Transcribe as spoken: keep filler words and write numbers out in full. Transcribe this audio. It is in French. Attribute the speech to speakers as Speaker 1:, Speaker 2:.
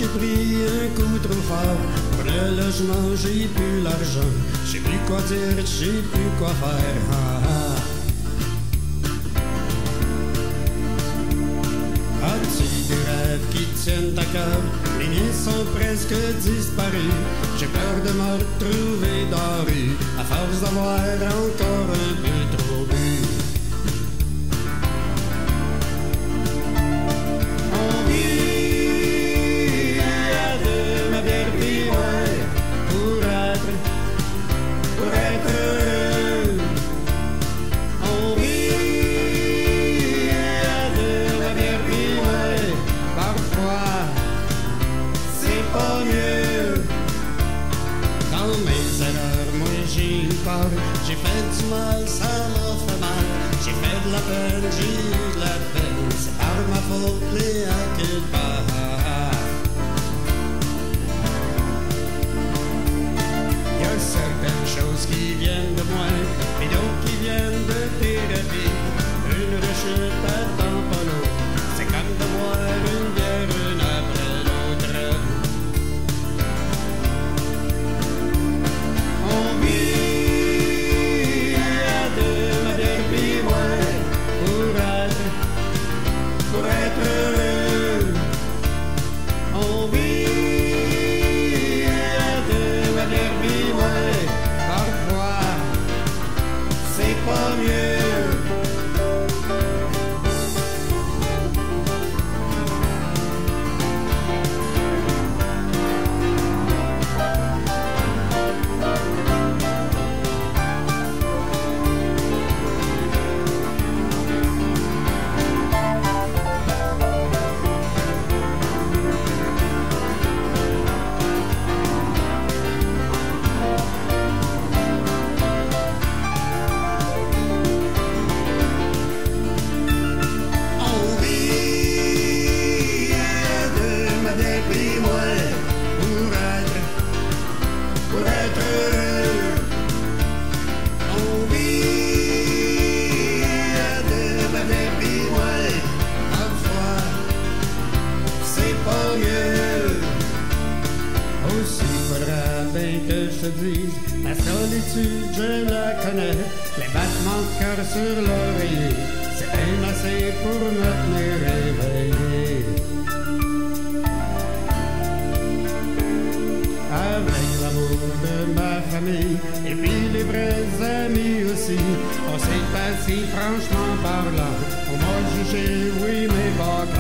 Speaker 1: j'ai pris un coup trop fort. Pour le logement, j'ai plus l'argent. J'ai plus quoi dire, j'ai plus quoi faire. Ah, ah. As-tu des rêves qui tiennent à cœur? Les miens sont presque disparus. J'ai peur de me retrouver dans la rue à force d'avoir encore un peu trop bu. On vit à deux, ma bière puis ouais, pour être, pour être heureux. On vit à deux, ma bière puis ouais, parfois c'est pas mieux. Dans mes erreurs, moi j'ai eu peur. J'ai fait du mal, ça m'a fait mal. J'ai fait de la peine, j'ai eu de la peine. C'est par ma faute, les à quelque part. Y'a certaines choses qui viennent de moi, et d'autres qui viennent de thérapie. Une rechute attend pas l'autre. C'est comme de boire une bière une après l'autre. On vit à deux, ma bière puis moi, pour être, pour être heureux. On vit à deux, ma bière puis moi, parfois c'est pas mieux. Que je te dise, la solitude, je la connais. Les battements de cœur sur l'oreiller, c'est bien assez pour me tenir réveillé. Avec l'amour de ma famille, et puis les vrais amis aussi, on s'est assis franchement parlant. On m'a jugé, oui, mais pas